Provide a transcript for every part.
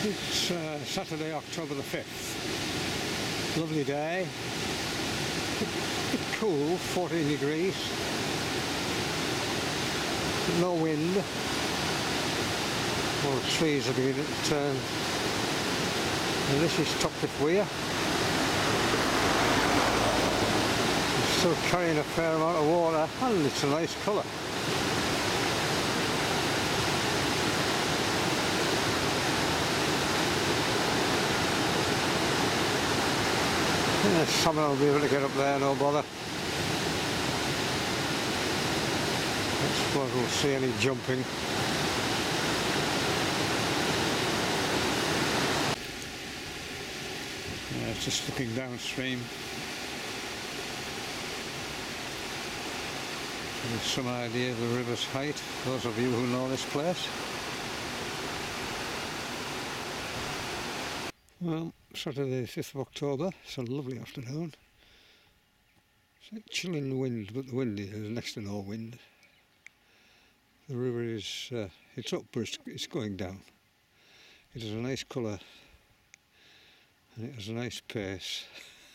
It's Saturday, October the 5th. Lovely day. Bit cool, 14 degrees. No wind. All the trees are beginning to turn. And this is Topcliffe Weir. It's still carrying a fair amount of water and it's a nice colour. Yeah, salmon will be able to get up there, no bother. I suppose we'll see any jumping. Yeah, it's just looking downstream. With some idea of the river's height, those of you who know this place. Well, Saturday the 5th of October, it's a lovely afternoon. It's like chilling wind, but the wind is next to no wind. The river is, it's up but it's going down. It has a nice colour and it has a nice pace.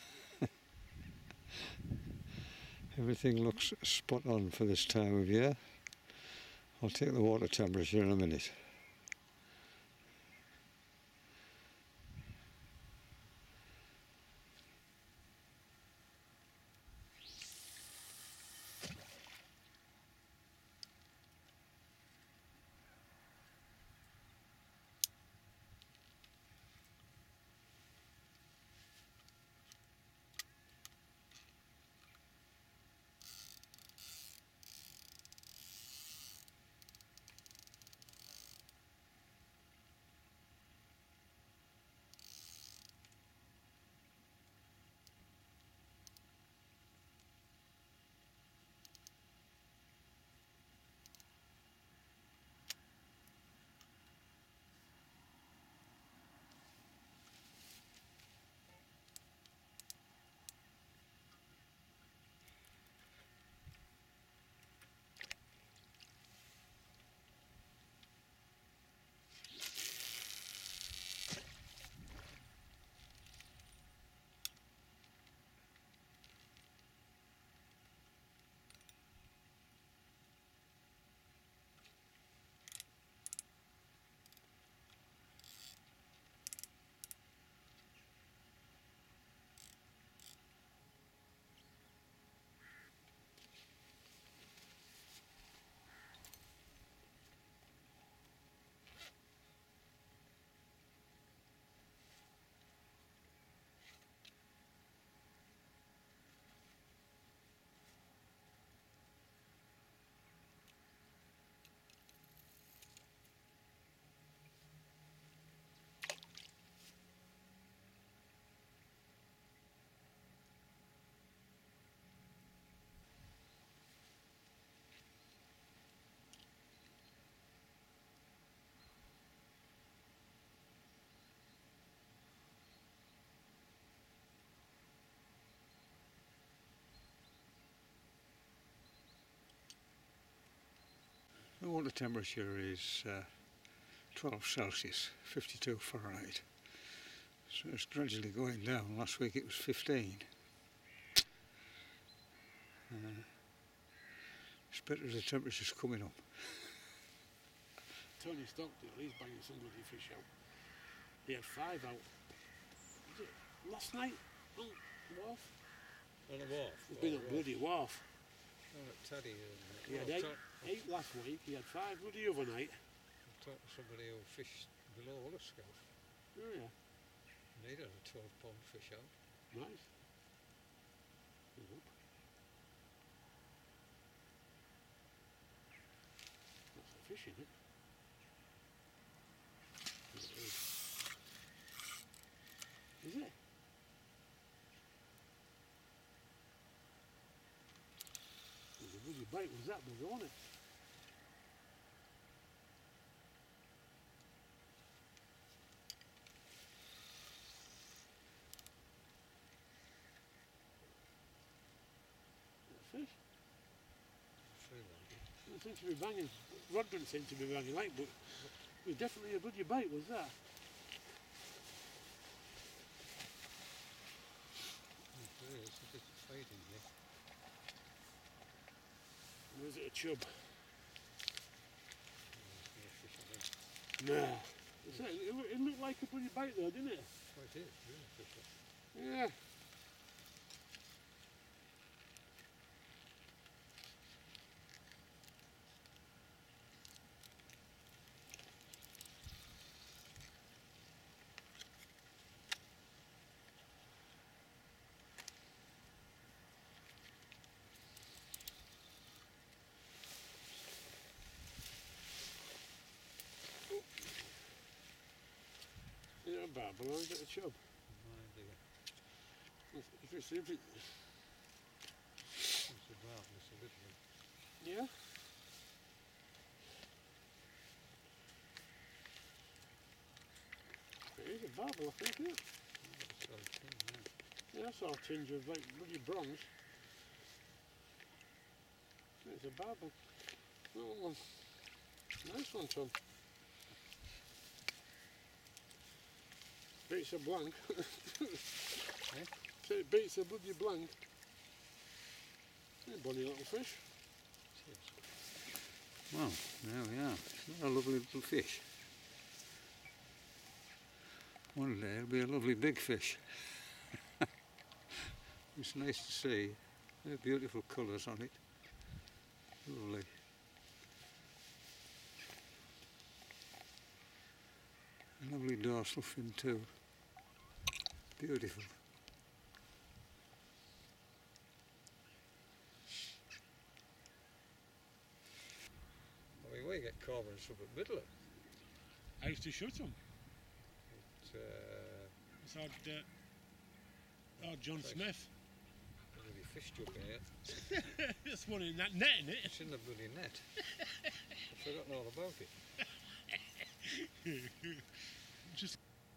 Everything looks spot on for this time of year. I'll take the water temperature in a minute. The water temperature is 12 Celsius, 52 Fahrenheit. So it's gradually going down. Last week it was 15. It's better the temperature's coming up. Tony Stockdale, he's banging some bloody fish out. He had 5 out. Was it last night on the wharf? On the wharf? He's been at bloody wharf. Oh, at Teddy. He had 8 last week, he had 5 bloody other night. I talked to somebody who fished below Ullerscough. Oh yeah. And he'd had a 12-pound fish out. Nice. Good up. That's a fish, isn't it? It is. Is it? The bloody bite was that big, wasn't it? Fish? It seems to be banging. Rod doesn't seem to be banging like, but it was definitely a bloody bite, was that? There is a bit of fighting here. Or is it a chub? No, Nah. It looked like a bloody bite though, didn't it? oh, it is, really fishy. Yeah. Is it a barbel or is it a chub? No idea. If It's a barbel, it's a little one. yeah. It is a barbel, I think, isn't it? It's so thin, yeah. Yeah, I saw a tinge of like bloody bronze. It's a barbel. Little one. Nice one, Tom. Beats a blank. Eh? So it beats a bloody blank. Yeah, bonny little fish. Well, there we are. Isn't that a lovely little fish? One day it'll be a lovely big fish. It's nice to see. They're beautiful colours on it. Lovely. A lovely dorsal fin too. Beautiful. I mean, we get cormorants up at Midland. I used to shoot them. It's I saw John Christ. Smith. bloody fish jumping here. There's one in that net, isn't it? It's in the bloody net. I've forgotten all about it. Just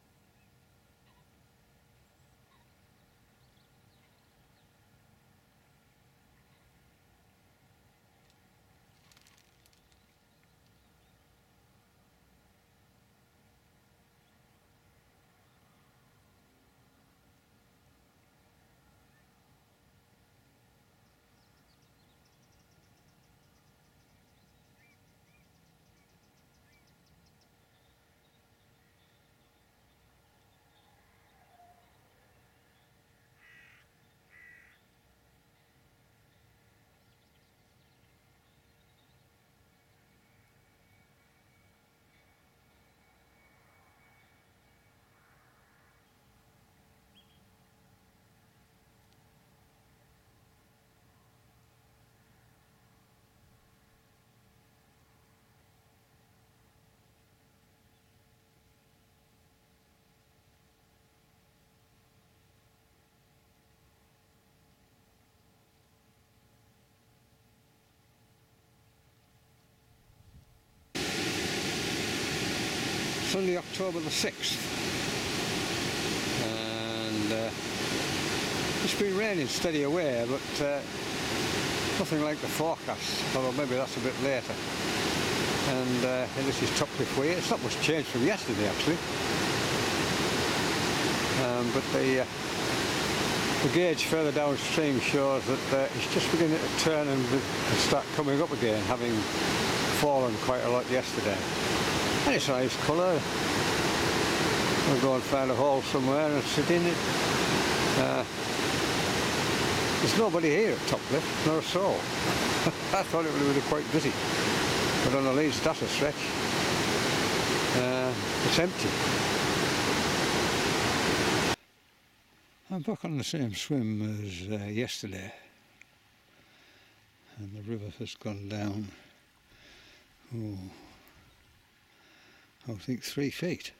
Sunday, October the 6th, and it's been raining steady away, but nothing like the forecast, although maybe that's a bit later. And this is Topcliffe Way. It's not much changed from yesterday actually, but the gauge further downstream shows that it's just beginning to turn and start coming up again, having fallen quite a lot yesterday. And it's a nice colour. We'll go and find a hole somewhere and sit in it. There's nobody here at Topcliffe, not a soul. I thought it would be quite busy, but on the leads that's a stretch. It's empty. I'm back on the same swim as yesterday, and the river has gone down. Oh, I think 3 feet,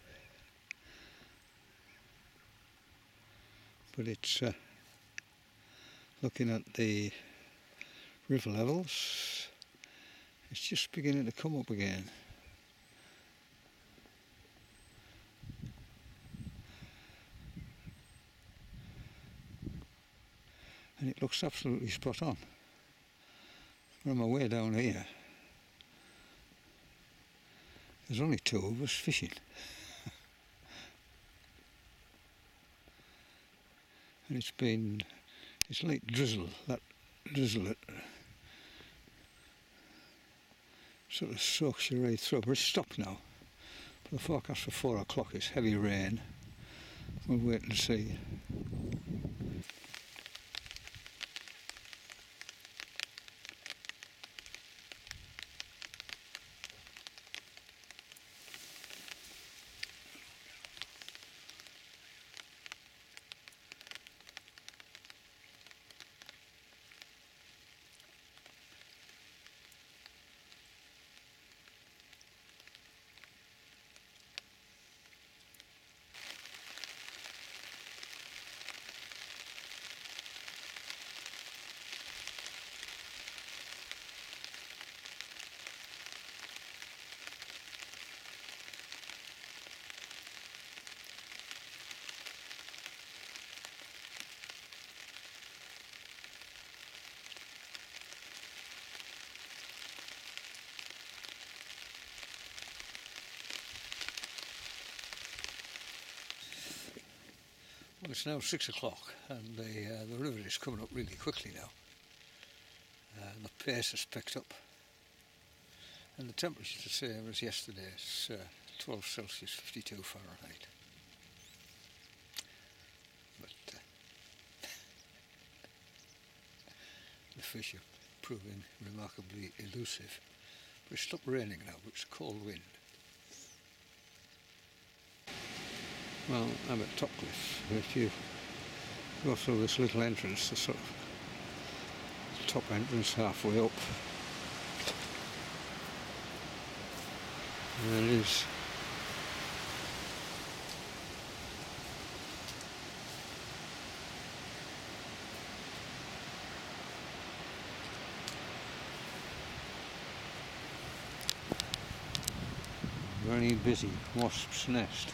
but it's looking at the river levels, it's just beginning to come up again. And it looks absolutely spot on. From my way down here, there's only 2 of us fishing. And it's been It's like drizzle, that drizzle that sort of soaks you right through, but it's stopped now. The forecast for 4 o'clock is heavy rain. We'll wait and see. Well, it's now 6 o'clock and the river is coming up really quickly now. The pace has picked up and the temperature is the same as yesterday. It's 12 Celsius, 52 Fahrenheit. But the fish are proving remarkably elusive. But it's stopped raining now, but it's a cold wind. Well, I'm at Topcliffe. If you go through this little entrance, the sort of top entrance halfway up, there it is. Very busy wasp's nest.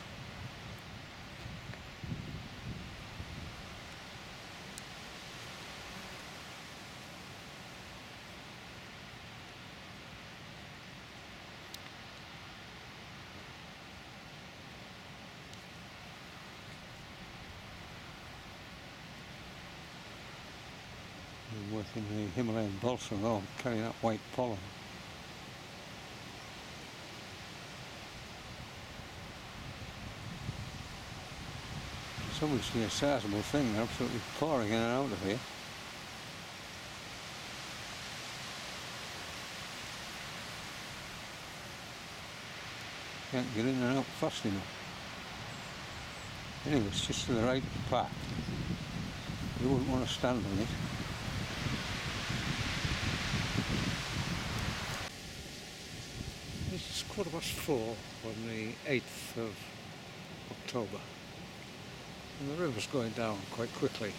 I'm working the Himalayan balsam along, carrying that white pollen. It's obviously a sizable thing, they're absolutely pouring in and out of here. Can't get in and out fast enough. Anyway, it's just to the right of the path. You wouldn't want to stand on it. It's 4:15 on the 8th of October. And the river's going down quite quickly.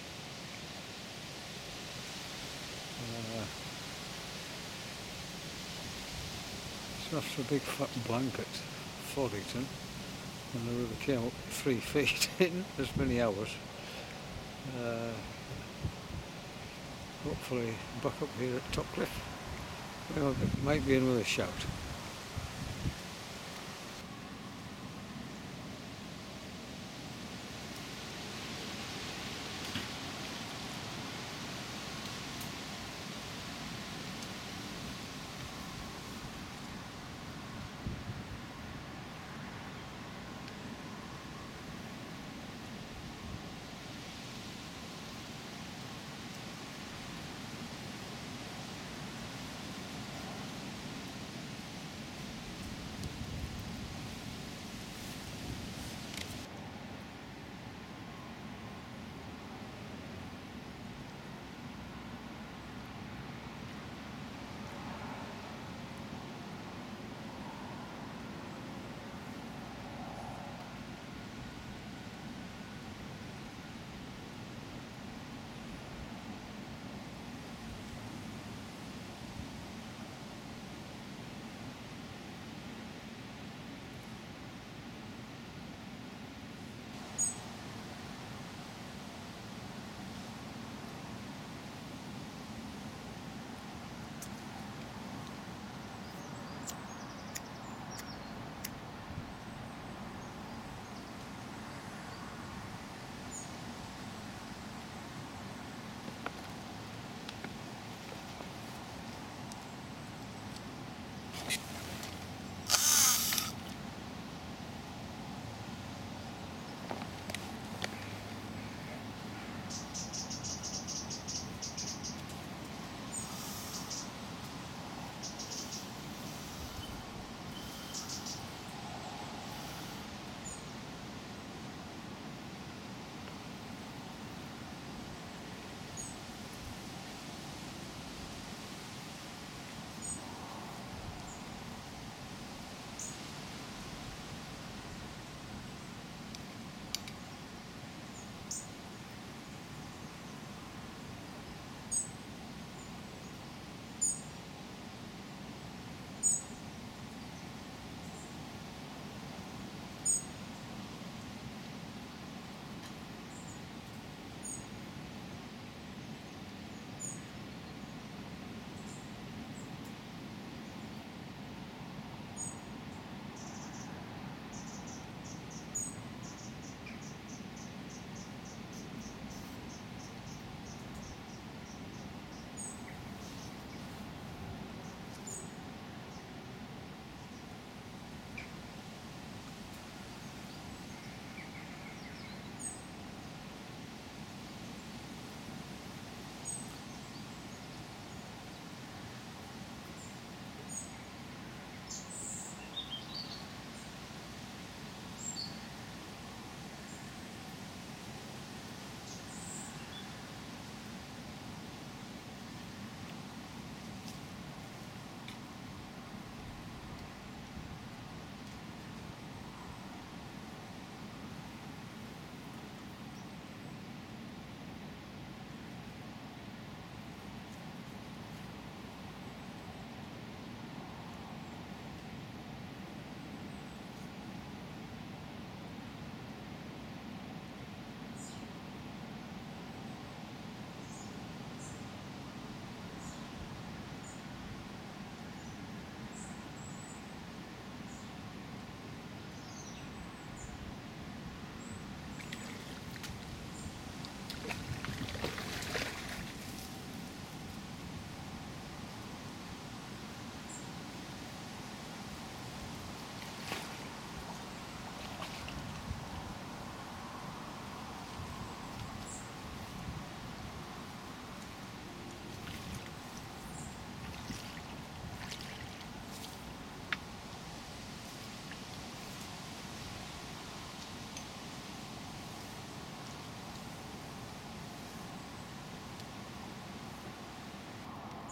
It's after a big fat blanket, Fordington, and the river came up 3 feet in as many hours. Hopefully back up here at Topcliffe. Well, it might be another shout.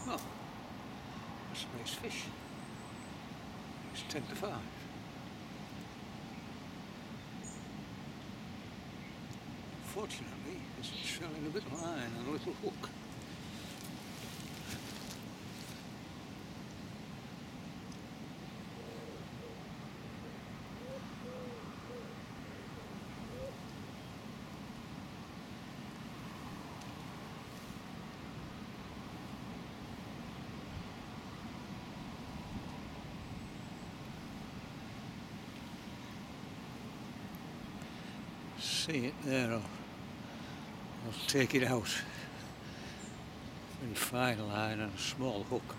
Oh, that's a nice fish. It's 10 to 5. Fortunately, it's trailing a bit of line and a little hook. See it there, I'll take it out. Very fine line and a small hook.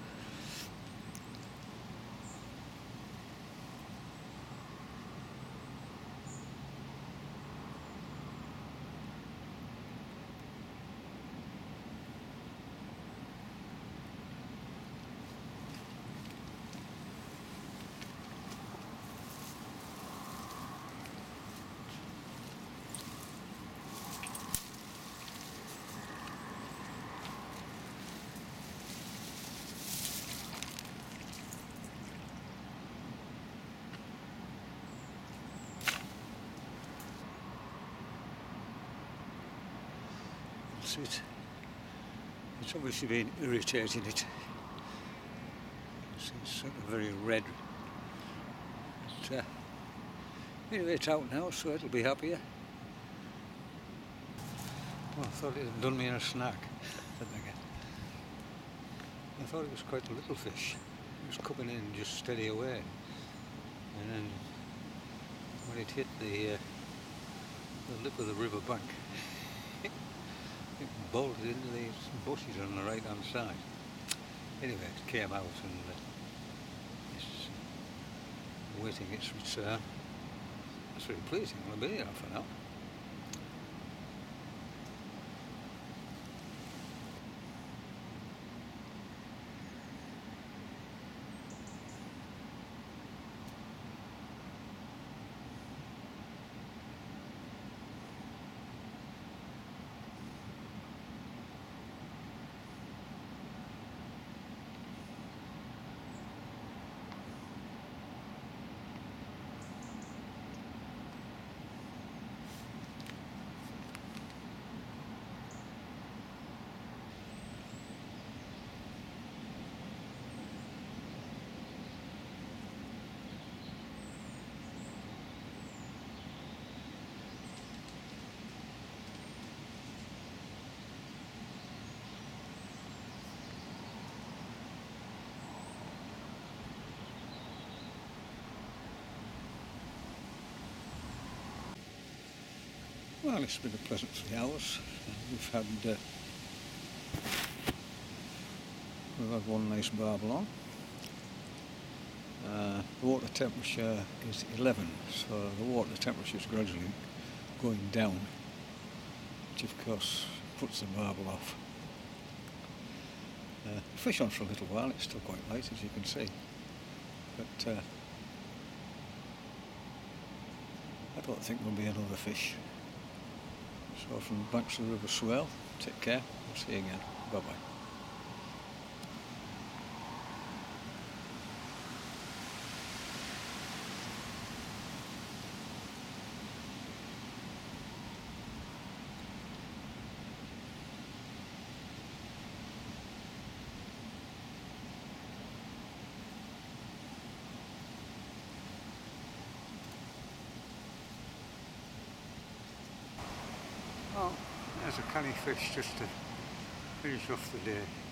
That's it. It's obviously been irritating it. It's sort of very red. But, anyway, it's out now, so it'll be happier. Oh, I thought it had done me in a snack. I thought it was quite a little fish. It was coming in just steady away. And then when it hit the lip of the river bank, it bolted into these bushes on the right hand side. Anyway, it came out and it's waiting its return. That's very pleasing. I'll be here for now. Well, it's been a pleasant 3 hours. We've had one nice barbel on. The water temperature is 11, so the water temperature is gradually going down, which of course puts the barbel off. Fish on for a little while. It's still quite light, as you can see, but I don't think there'll be another fish. So from the banks of the River Swale, take care, we'll see you again, bye bye. Well, there's a canny fish just to finish off the day.